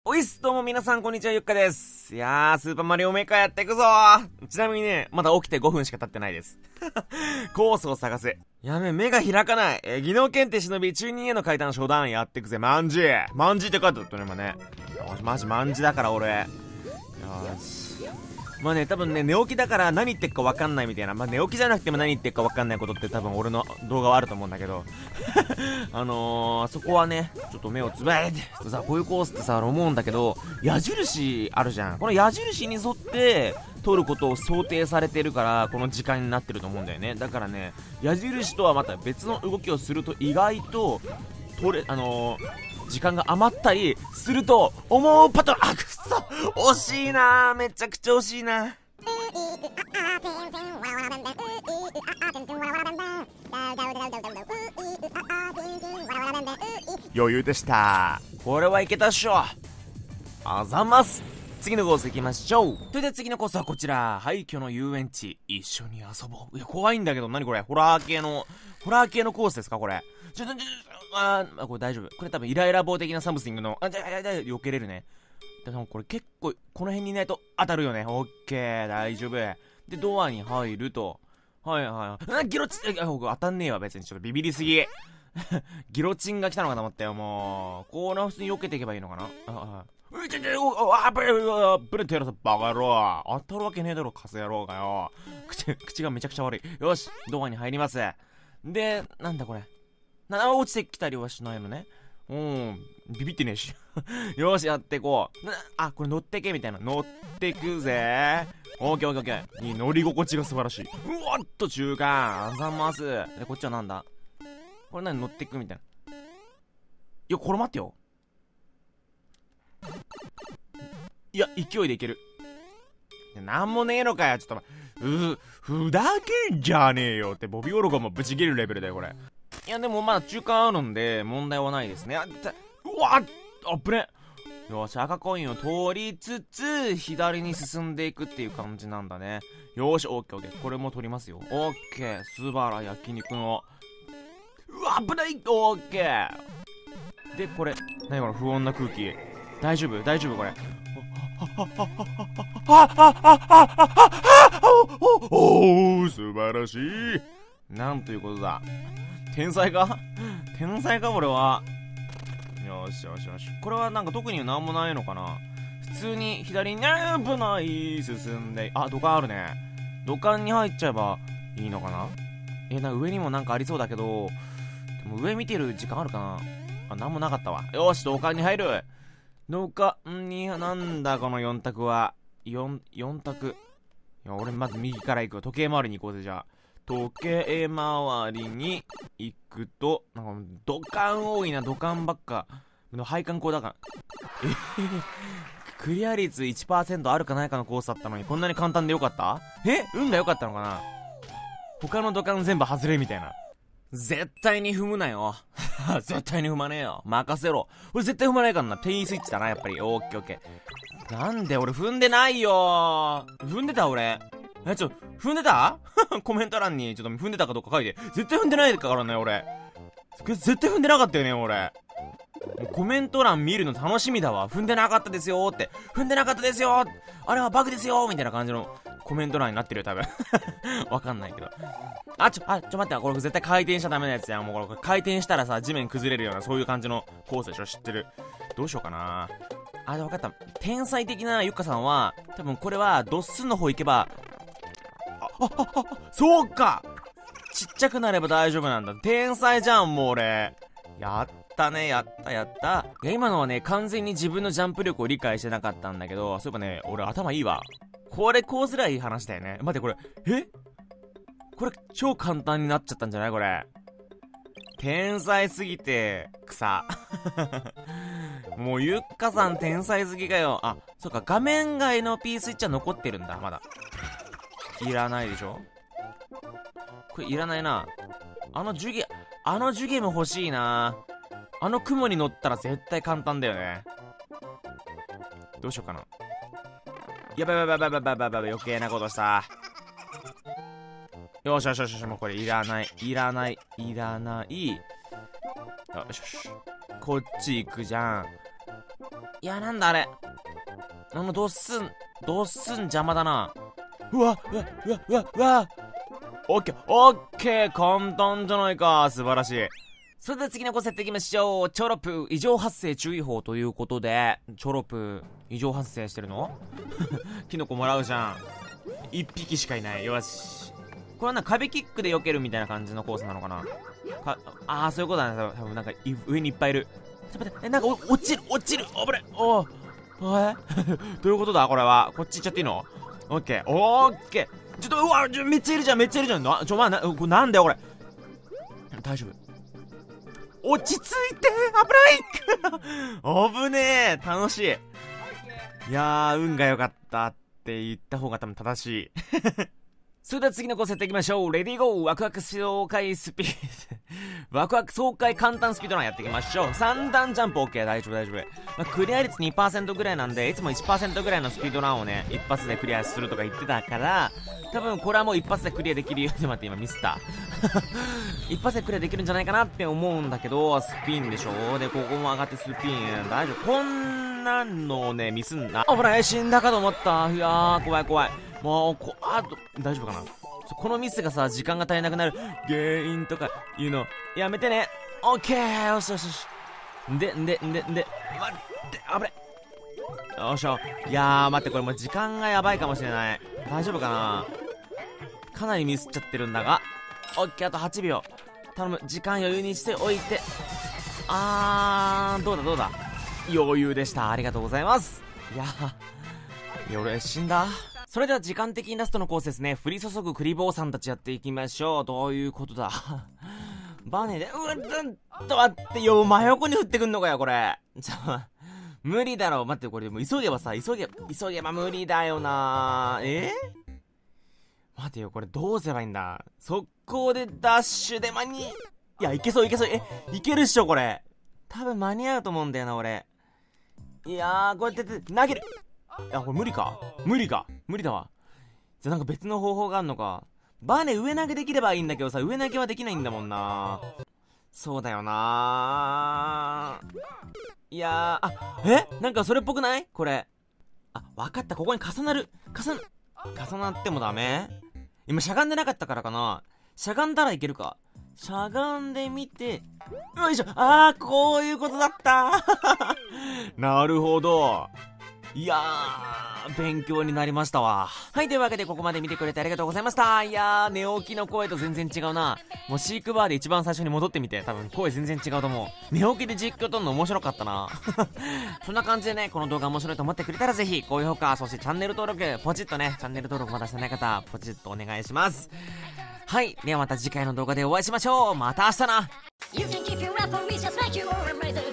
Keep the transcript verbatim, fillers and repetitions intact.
おいっす、どうも皆さんこんにちは、ゆっかです。いやー、スーパーマリオメーカーやっていくぞー。ちなみにね、まだ起きてごふんしか経ってないです。コースを探せ。やべえ、目が開かない。えー、技能検定忍び、中二への階段初段やっていくぜ、まんじまんじって書いてあったね、今ね。よし、マジまんじだから俺。よし。まあね、多分ね、寝起きだから何言ってっか分かんないみたいな。まあ寝起きじゃなくても何言ってっか分かんないことって多分俺の動画はあると思うんだけど。あのー、そこはね、ちょっと目をつぶえて、さ、こういうコースってさ、思うんだけど、矢印あるじゃん。この矢印に沿って、撮ることを想定されてるから、この時間になってると思うんだよね。だからね、矢印とはまた別の動きをすると意外と、撮れ、あのー、時間が余ったりすると思うパターン。あ、くっそ惜しいなー、めちゃくちゃ惜しいな。余裕でした。これはいけたっしょ。あざます。次のコース行きましょう。それで次のコースはこちら、廃墟の遊園地、一緒に遊ぼう。いや怖いんだけど、何これ、ホラー系のホラー系のコースですかこれ。ちょちょちょあー、これ大丈夫。これ多分イライラ棒的なサムシングの、あ、じゃあ、じゃあ、避けれるね。でもこれ結構、この辺にいないと当たるよね。オッケー、大丈夫。で、ドアに入ると。はいはい。あ、ギロチン、あ、当たんねえわ、別に。ちょっとビビりすぎ。ギロチンが来たのかと思ったよ、もう。こうな、普通に避けていけばいいのかな。あ、はい。うちちょ、あ、ぶれ、ぶれてやるぞ、バカ野郎。当たるわけねえだろ、カス野郎がよ。口、口がめちゃくちゃ悪い。よし、ドアに入ります。で、なんだこれ。な、落ちてきたりはしないのね。うん、ビビってねえし。よし、やっていこう。あ、これ乗ってけみたいな。乗ってくぜ。オッケーオッケーオッケー。いい、乗り心地が素晴らしい。うわっと中間。あざます。で、こっちはなんだこれ何乗ってくみたいな。いや、これ待ってよ。いや、勢いでいける。なんもねえのかよ。ちょっと待って。う、ふだけんじゃねえよって、ボビオロゴもブチ切るレベルだよ、これ。いや、でもまだ中間あるんで、問題はないですね。あ、うわっあっぶねよし、赤コインを通りつつ、左に進んでいくっていう感じなんだね。よし、オッケーオッケー。これも取りますよ。オッケー。スバラ焼肉の。うわ、危ないオッケー。で、これ、何この不穏な空気。大丈夫大丈夫これ。おお素晴らしい。なんということだ。天才か天才か俺は。よしよしよし。これはなんか特になんもないのかな。普通に左に危ない進んで、あ、土管あるね。土管に入っちゃえばいいのかな。え、な上にもなんかありそうだけど、でも上見てる時間あるかな。あ、なんもなかったわ。よし、土管に入る。土管に、なんだこのよん択は。4、4択。いや、俺まず右から行く。時計回りに行こうぜ、じゃあ。時計回りに行くと、なんか、土管多いな、土管ばっか。配管工だから。えへへ。クリア率 いちパーセント あるかないかのコースだったのに、こんなに簡単でよかった？え？運が良かったのかな？他の土管全部外れみたいな。絶対に踏むなよ。絶対に踏まねえよ。任せろ。俺絶対踏まないからな。T スイッチだな、やっぱり。オッケーオッケー。なんで俺踏んでないよ。踏んでた俺。え、ちょ、踏んでたコメント欄にちょっと踏んでたかどうか書いて。絶対踏んでないからね、俺。絶対踏んでなかったよね、俺。もうコメント欄見るの楽しみだわ。踏んでなかったですよーって。踏んでなかったですよー。あれはバグですよーみたいな感じのコメント欄になってるよ、多分。わかんないけど。あ、ちょ、あ、ちょ待って、これ絶対回転しちゃダメなやつやん。もうこれ回転したらさ、地面崩れるような、そういう感じのコースでしょ、知ってる。どうしようかな。あ、わかった。天才的なゆっかさんは、多分これはドッスンの方行けば、あ、あ、あ、あ、そうかちっちゃくなれば大丈夫なんだ。天才じゃん、もう俺。やったね、やった、やった。いや、今のはね、完全に自分のジャンプ力を理解してなかったんだけど、そういえばね、俺頭いいわ。これ、こうすりゃいい話だよね。待って、これ、えこれ、超簡単になっちゃったんじゃないこれ。天才すぎて、草。もう、ゆっかさん天才すぎかよ。あ、そっか、画面外の P スイッチは残ってるんだ、まだ。いらないでしょこれいらないな。あのジュゲ、あのジュゲも欲しいな。あの雲に乗ったら絶対簡単だよね。どうしようかな。やばいやばいやばいやばいやばいやばい、余計なことした。よしよしよしよし、もうこれいらない、いらない、いらない。よしよし。こっち行くじゃん。 いや、なんだあれ。あの、ドッスン、ドッスン邪魔だな。うわ、うわ、うわ、うわ、うわ。オッケー、オッケー、簡単じゃないか。素晴らしい。それでは次のご設定いきましょう。チョロプ異常発生注意報ということで、チョロプ異常発生してるのキノコもらうじゃん。一匹しかいない。よし。これはな、壁キックで避けるみたいな感じのコースなのかな。かああ、そういうことだね。多分なんか上にいっぱいいる。ちょっと待って、え、なんか落ちる、落ちる。危ない。おお。えどういうことだこれは。こっち行っちゃっていいの？オッケー、オッケー。ちょっと、うわ、めっちゃいるじゃん、めっちゃいるじゃん。な、ちょ、まあ、な、これなんだよ、これ。大丈夫。落ち着いて、危ない危ねえ、楽しい。いやー、運が良かったって言った方が多分正しい。それでは次のご設定いきましょう。レディーゴー。ワクワク爽快スピード。ワクワク爽快簡単スピードランやっていきましょう。さん段ジャンプ OK。大丈夫大丈夫。まあ、クリア率 にパーセント ぐらいなんで、いつも いちパーセント ぐらいのスピードランをね、一発でクリアするとか言ってたから、多分これはもう一発でクリアできるよ。って待って、今ミスった。一発でクリアできるんじゃないかなって思うんだけど、スピンでしょ。で、ここも上がってスピン。大丈夫。こんなんのね、ミスんな。危ない、死んだかと思った。いやー、怖い怖い。もう、こ、あと、大丈夫かな。このミスがさ、時間が足りなくなる原因とかいうの、やめてね。オッケー、よしよしよし。んで、んで、んで、んで、待って、危ない。よいしょ。いやー、待って、これもう時間がやばいかもしれない。大丈夫かな。かなりミスっちゃってるんだが。オッケー、あとはちびょう。頼む、時間余裕にしておいて。あー、どうだどうだ。余裕でした。ありがとうございます。いやー、いや、俺死んだ。それでは時間的にラストのコースですね。降り注ぐクリボーさんたちやっていきましょう。どういうことだ。バネで、うわ、ずっと待ってよ。真横に降ってくんのかよ、これ。ちょ、無理だろ。待って、これもう急げばさ、急げ、急げば無理だよな。えー、待てよ、これどうすればいいんだ。速攻でダッシュで間に、いや、いけそういけそう。え、いけるっしょ、これ。多分間に合うと思うんだよな、俺。いやー、こうやって投げる。いや、これ無理か無理か無理だわ。じゃ、なんか別の方法があんのか。バーネ上投げできればいいんだけどさ、上投げはできないんだもんな。そうだよな。いやー、あ、えなんかそれっぽくないこれ。あ、わかった。ここに重なる。重な、重なってもダメ？今しゃがんでなかったからかな。しゃがんだらいけるか。しゃがんでみて、よいしょ。あー、こういうことだった。なるほど。いやー、勉強になりましたわ。はい、というわけでここまで見てくれてありがとうございました。いやー、寝起きの声と全然違うな。もう飼育バーで一番最初に戻ってみて、多分声全然違うと思う。寝起きで実況撮るの面白かったな。そんな感じでね、この動画面白いと思ってくれたらぜひ、高評価、そしてチャンネル登録、ポチッとね、チャンネル登録まだしてない方、ポチッとお願いします。はい、ではまた次回の動画でお会いしましょう。また明日な。You can keep your